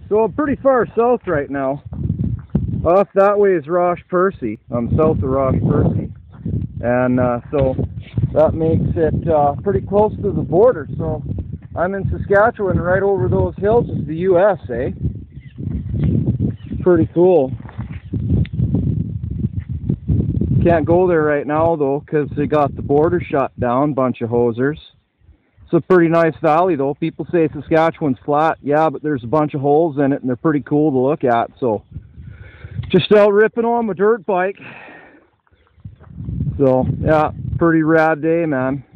So I'm pretty far south right now. Off that way is Rosh Percy. I'm south of Rosh Percy. And so that makes it pretty close to the border. So I'm in Saskatchewan, right over those hills is the U.S., eh? Pretty cool. Can't go there right now though, because they got the border shut down, bunch of hosers. It's a pretty nice valley though. People say Saskatchewan's flat. Yeah, but there's a bunch of holes in it and they're pretty cool to look at. So just out ripping on my dirt bike. So yeah, pretty rad day, man.